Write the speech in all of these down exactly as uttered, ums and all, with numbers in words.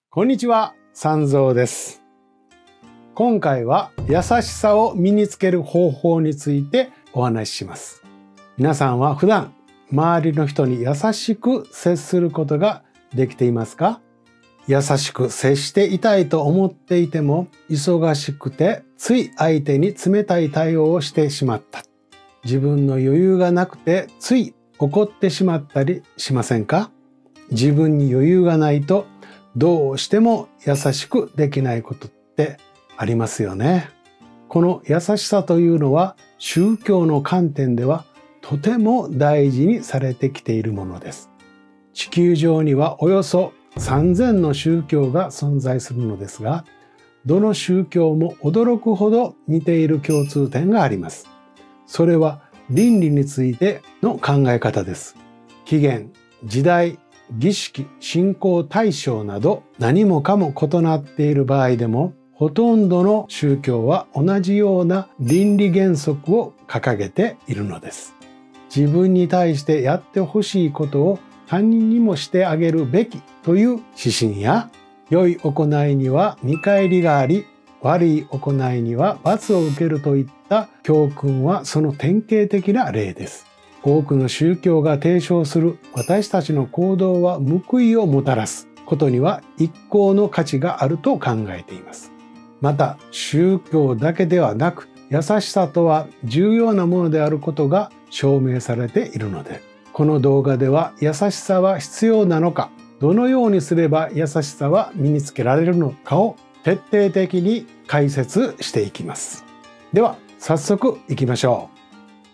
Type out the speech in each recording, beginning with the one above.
こんにちは、三蔵です。今回は優しさを身につける方法についてお話しします。皆さんは普段周りの人に優しく接することができていますか？優しく接していたいと思っていても忙しくてつい相手に冷たい対応をしてしまった。自分の余裕がなくてつい怒ってしまったりしませんか？自分に余裕がないとどうしても優しくできないことってありますよね。この優しさというのは宗教の観点ではとても大事にされてきているものです。地球上にはおよそさんぜんの宗教が存在するのですが、どの宗教も驚くほど似ている共通点があります。それは倫理についての考え方です。起源、時代、儀式、信仰対象など何もかも異なっている場合でも、ほとんどの宗教は同じような倫理原則を掲げているのです。自分に対してやってほしいことを他人にもしてあげるべきという指針や、良い行いには見返りがあり、悪い行いには罰を受けるといった教訓はその典型的な例です。多くの宗教が提唱する私たちの行動は報いをもたらすことには一向の価値があると考えています。また宗教だけではなく、優しさとは重要なものであることが証明されているので、この動画では優しさは必要なのか、どのようにすれば優しさは身につけられるのかを徹底的に解説していきます。では早速いきましょう。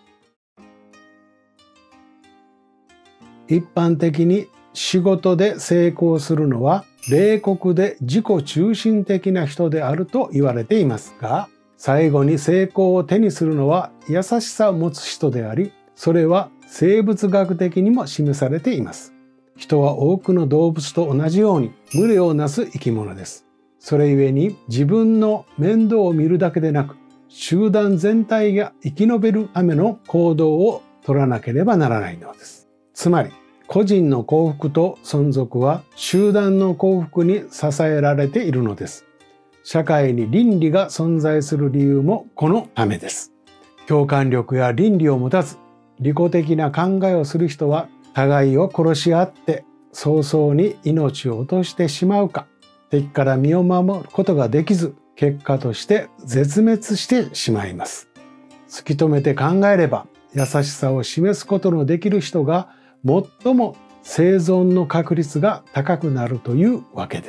一般的に仕事で成功するのは冷酷で自己中心的な人であると言われていますが、最後に成功を手にするのは優しさを持つ人であり、それは生物学的にも示されています。人は多くの動物と同じように群れをなす生き物です。それゆえに自分の面倒を見るだけでなく、集団全体が生き延びるための行動を取らなければならないのです。つまり個人の幸福と存続は集団の幸福に支えられているのです。社会に倫理が存在する理由もこのためです。共感力や倫理を持たず利己的な考えをする人は互いを殺し合って早々に命を落としてしまうか、敵から身を守ることができず結果として絶滅してしまいます。突き止めて考えれば、優しさを示すことのできる人が最も生存の確率が高くなるというわけです。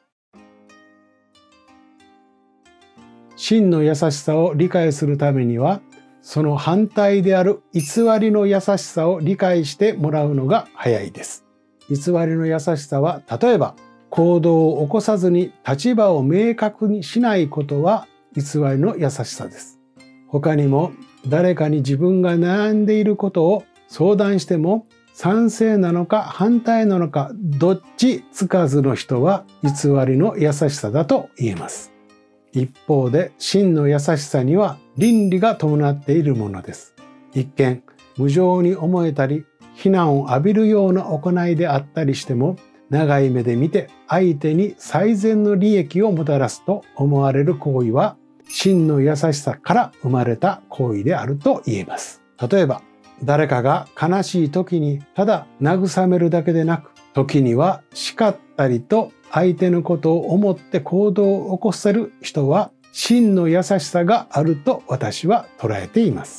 真の優しさを理解するためには、その反対である偽りの優しさを理解してもらうのが早いです。偽りの優しさは、例えば行動を起こさずに立場を明確にしないことは偽りの優しさです。他にも誰かに自分が悩んでいることを相談しても賛成なのか反対なのかどっちつかずの人は偽りの優しさだと言えます。一方で真の優しさには倫理が伴っているものです。一見無情に思えたり非難を浴びるような行いであったりしても、長い目で見て相手に最善の利益をもたらすと思われる行為は真の優しさから生まれた行為であると言えます。例えば誰かが悲しい時にただ慰めるだけでなく、時には叱ったりと相手のことを思って行動を起こせる人は真の優しさがあると私は捉えています。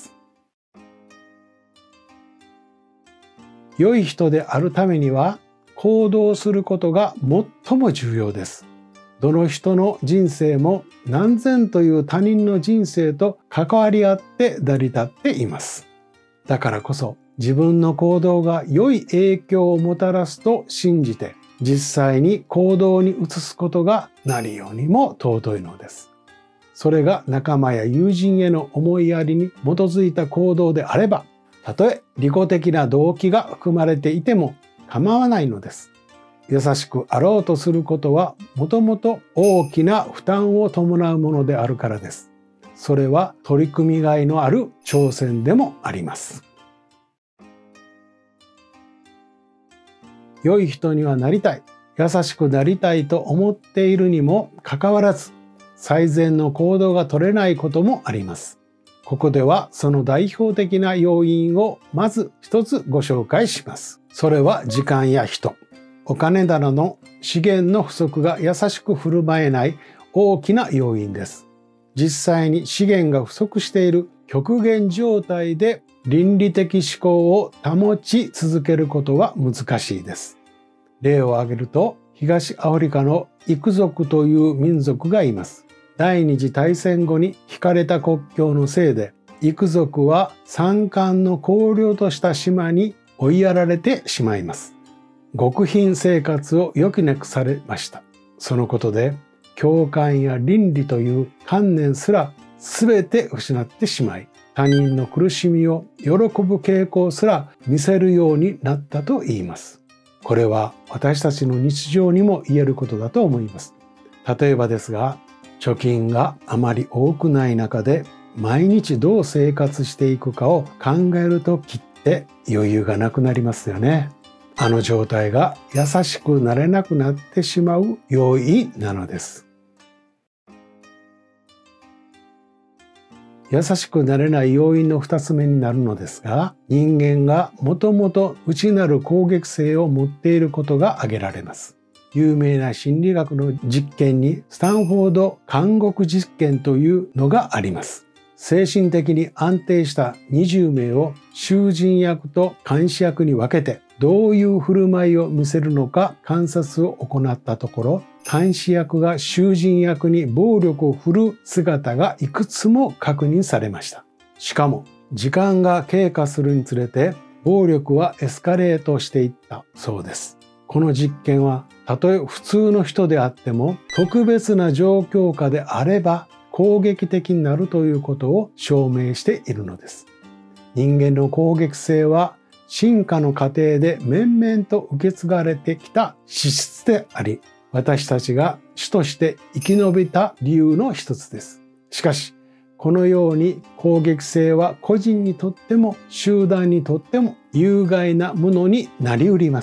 良い人であるためには行動することが最も重要です。どの人の人生も何千という他人の人生と関わり合って成り立っています。だからこそ自分の行動が良い影響をもたらすと信じて実際に行動に移すことが何よりも尊いのです。それが仲間や友人への思いやりに基づいた行動であれば、たとえ利己的な動機が含まれていても構わないのです。優しくあろうとすることはもともと大きな負担を伴うものであるからです。それは取り組みがいのある挑戦でもあります。良い人にはなりたい。 優しくなりたいと思っているにもかかわらず、最善の行動が取れないこともあります。ここではその代表的な要因をまず一つご紹介します。それは時間や人、お金などの資源の不足が優しく振る舞えない大きな要因です。実際に資源が不足している極限状態で倫理的思考を保ち続けることは難しいです。例を挙げると、東アフリカのイク族という民族がいます。第二次大戦後に引かれた国境のせいで、イク族は山間の荒涼とした島に追いやられてしまいます。極貧生活を余儀なくされました。そのことで、共感や倫理という観念すら全て失ってしまい、他人の苦しみを喜ぶ傾向すら見せるようになったと言います。これは私たちの日常にも言えることだと思います。例えばですが、貯金があまり多くない中で毎日どう生活していくかを考えるときって余裕がなくなりますよね。あの状態が優しくなれなくなってしまう要因なのです。優しくなれない要因の二つ目になるのですが、人間がもともと内なる攻撃性を持っていることが挙げられます。有名な心理学の実験にスタンフォード監獄実験というのがあります。精神的に安定したにじゅうめいを囚人役と監視役に分けて、どういう振る舞いを見せるのか観察を行ったところ、監視役が囚人役に暴力を振るう姿がいくつも確認されました。しかも時間が経過するにつれて暴力はエスカレートしていったそうです。この実験はたとえ普通の人であっても特別な状況下であれば攻撃的になるということを証明しているのです。人間の攻撃性は進化の過程で面々と受け継がれてきた資質であり、私たちが主として生き延びた理由の一つです。しかし、このように攻撃性は個人にとっても集団にとっても有害なものになりうります。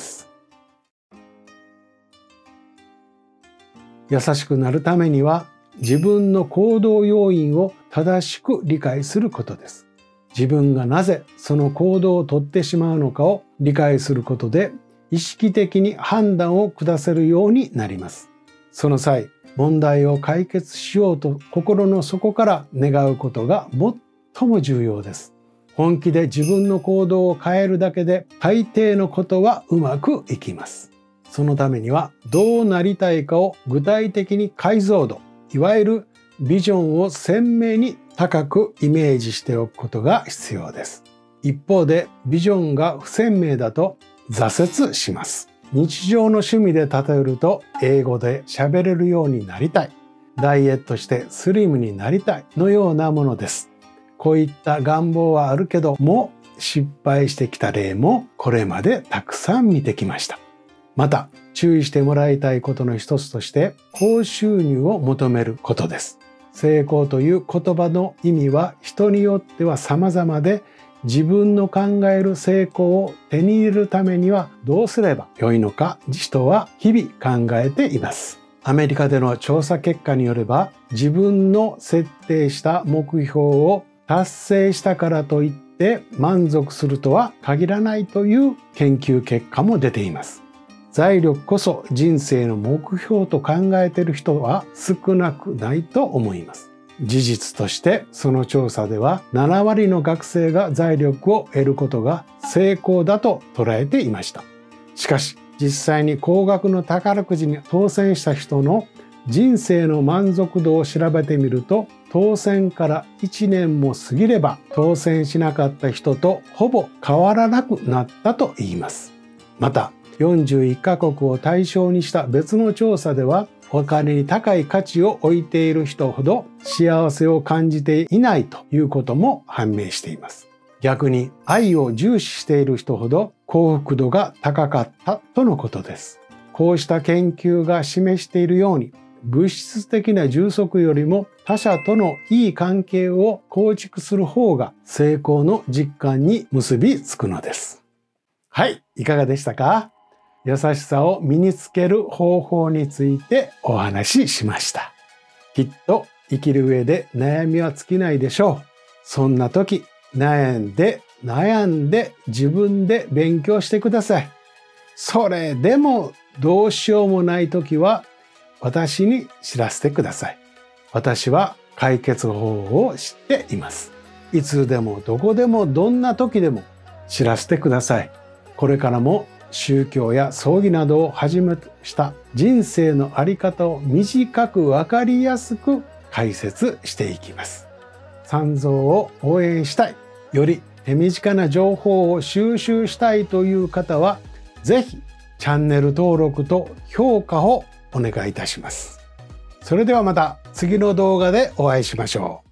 優しくなるためには、自分の行動要因を正しく理解することです。自分がなぜその行動をとってしまうのかを理解することで、意識的に判断を下せるようになります。その際、問題を解決しようと心の底から願うことが最も重要です。本気で自分の行動を変えるだけで大抵のことはうまくいきます。そのためにはどうなりたいかを具体的に解像度、いわゆるビジョンを鮮明に高くイメージしておくことが必要です。一方でビジョンが不鮮明だと挫折します。日常の趣味で例えると、英語で喋れるようになりたい、ダイエットしてスリムになりたいのようなものです。こういった願望はあるけども、失敗してきた例もこれまでたくさん見てきました。また、注意してもらいたいことの一つとして、高収入を求めることです。成功という言葉の意味は人によっては様々で、自分の考える成功を手に入れるためにはどうすればよいのか、人は日々考えています。アメリカでの調査結果によれば、自分の設定した目標を達成したからといって満足するとは限らないという研究結果も出ています。財力こそ人生の目標と考えている人は少なくないと思います。事実としてその調査ではななわりの学生が財力を得ることが成功だと捉えていました。しかし実際に高額の宝くじに当選した人の人生の満足度を調べてみると、当選からいちねんも過ぎれば当選しなかった人とほぼ変わらなくなったといいます。またよんじゅういっかこくを対象にした別の調査では、お金に高い価値を置いている人ほど幸せを感じていないということも判明しています。逆に愛を重視している人ほど幸福度が高かったとのことです。こうした研究が示しているように、物質的な充足よりも他者とのいい関係を構築する方が成功の実感に結びつくのです。はい、いかがでしたか？ 優しさを身につける方法についてお話ししました。きっと生きる上で悩みは尽きないでしょう。そんな時、悩んで悩んで自分で勉強してください。それでもどうしようもない時は私に知らせてください。私は解決方法を知っています。いつでもどこでもどんな時でも知らせてください。これからも宗教や葬儀などをはじめとした人生のあり方を短くわかりやすく解説していきます。三蔵を応援したい、より手短な情報を収集したいという方は、ぜひチャンネル登録と評価をお願いいたします。それではまた次の動画でお会いしましょう。